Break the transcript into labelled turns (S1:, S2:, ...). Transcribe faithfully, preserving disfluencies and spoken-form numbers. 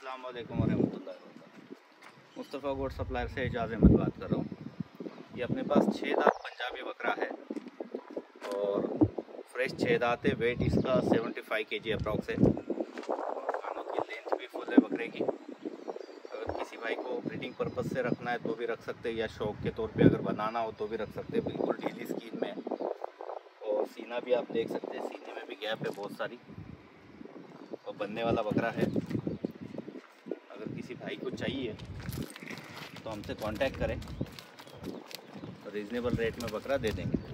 S1: अस्सलाम वालेकुम वरहमतुल्लाहि वबरकातुहू। मुस्तफ़ा गोट सप्लायर से एजाज अहमद बात कर रहा हूँ। ये अपने पास छः दांत पंजाबी बकरा है और फ्रेश छः दांत है। वेट इसका पचहत्तर के जी अप्रॉक्स है और कानों की लेंथ भी फुल है बकरे की। अगर किसी भाई को ब्रीडिंग पर्पज़ से रखना है तो भी रख सकते हैं, या शौक के तौर पे अगर बनाना हो तो भी रख सकते हैं। बिल्कुल ढीली स्किन में और सीना भी आप देख सकते हैं, सीने में भी गैप है बहुत सारी और बनने वाला बकरा है। अगर किसी भाई को चाहिए तो हमसे कांटेक्ट करें, रीज़नेबल रेट में बकरा दे देंगे।